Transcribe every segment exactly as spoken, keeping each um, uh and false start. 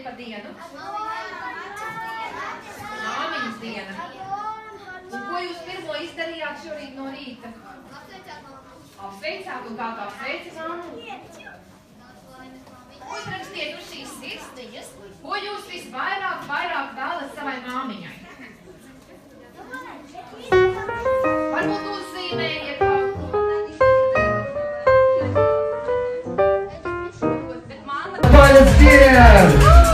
pa dienu? Māmiņas diena. Un ko jūs pirmo izdarījāt šorīt no rīta? Apsveicāt un kā kā apsveica māmu? Uzrakstiet uz šīs sirsniņas, ko jūs visvairāk, vairāk vēlat savai māmiņai. Varbūt uzzīmējiet kaut ko. Palec dien!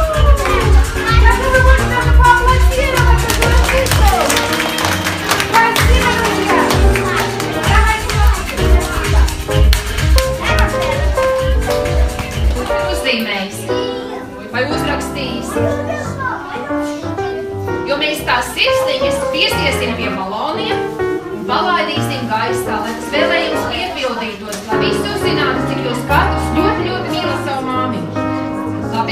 Uzzīmējis vai uzrakstījis. Jo mēs tās sirsniņas piesiesim pie baloniem un palaidīsim gaisā, lai tas vēlējums piepildītos, lai visi uzzinātu, cik jūs katrs ļoti, ļoti mīlat savu māmiņu. Labi?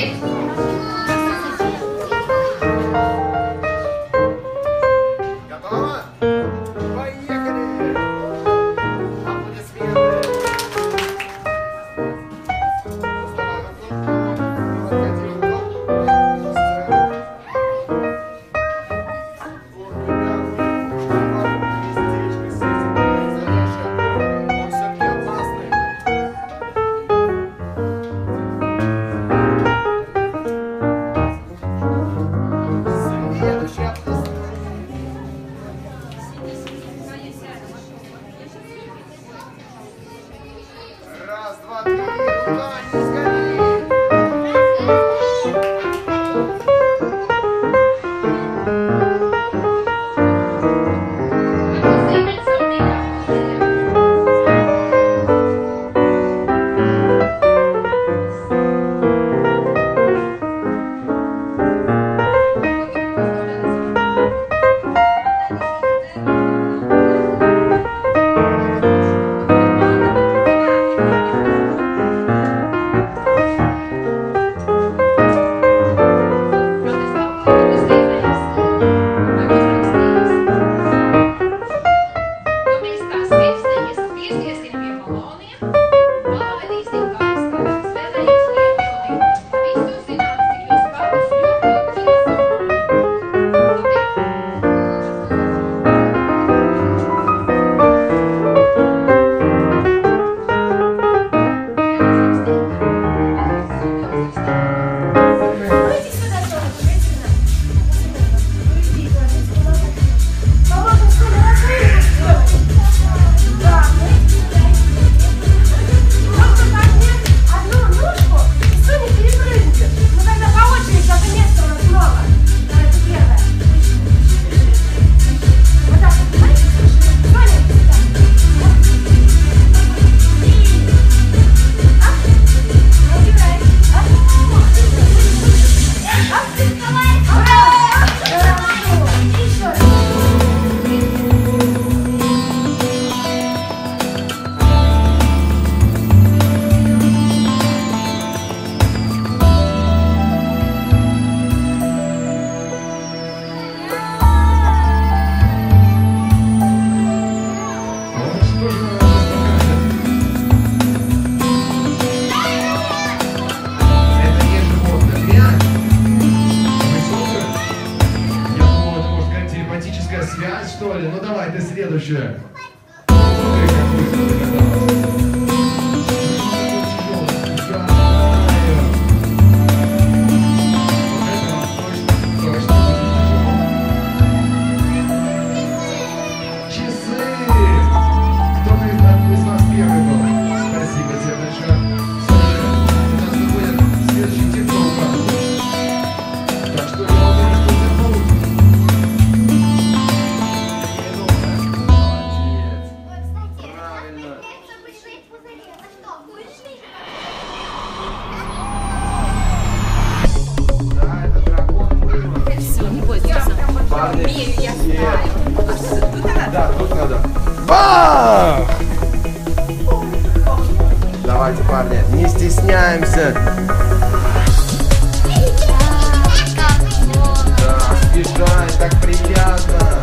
Связь, что ли? Ну давай, ты следующая. Да, тут надо. Бах! Давайте, парни, не стесняемся. Да, бежать, так приятно.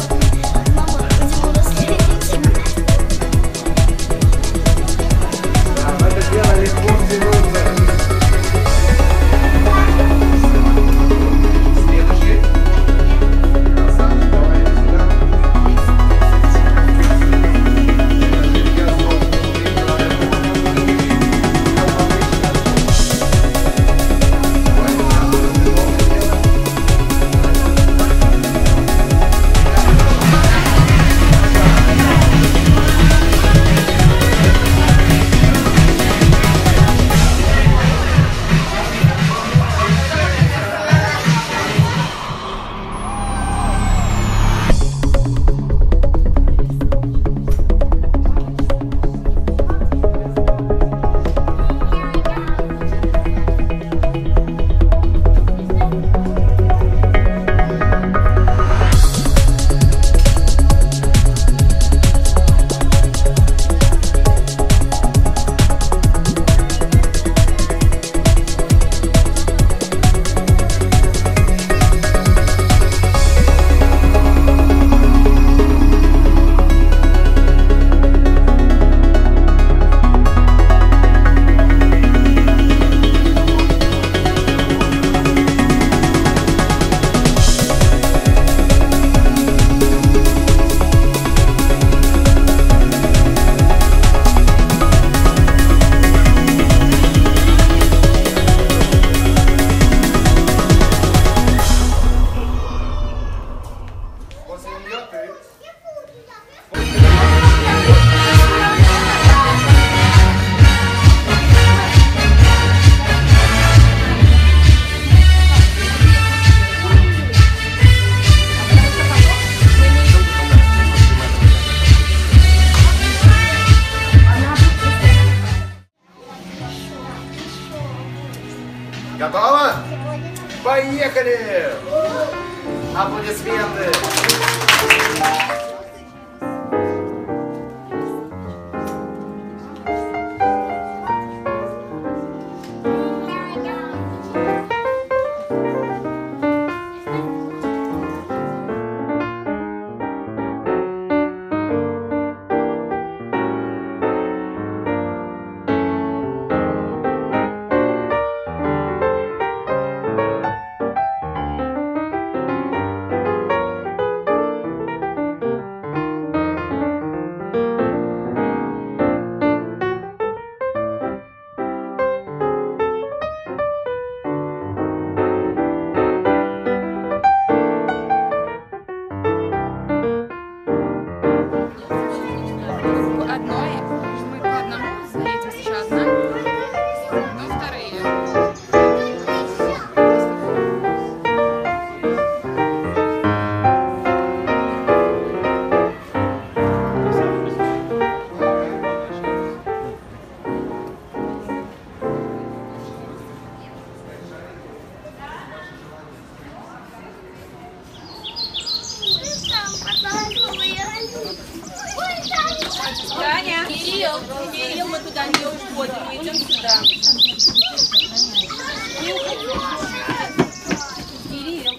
Да, мы это делали полминуты. Готово? Поехали! Аплодисменты! Таня, Кирилл, Кирилл, мы туда не уходим, мы идем сюда. Кирилл.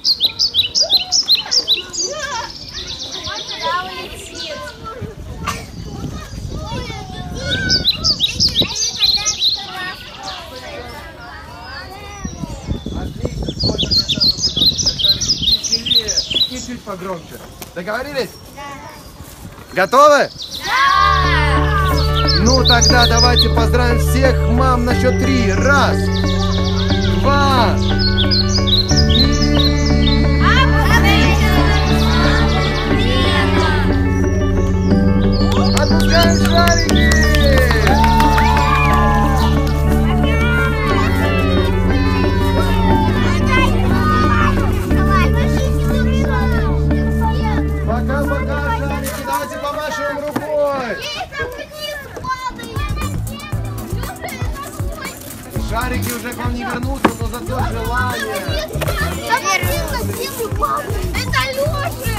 Он туда улетит. И чуть погромче. Договорились? Да. Готовы? Да! Ну тогда давайте поздравим всех мам на счет три. Раз, два, отпускаем шарики! Пока-пока, шарики, давайте помашем рукой. Шарики уже к вам не вернутся, но зато желание. Это Леша!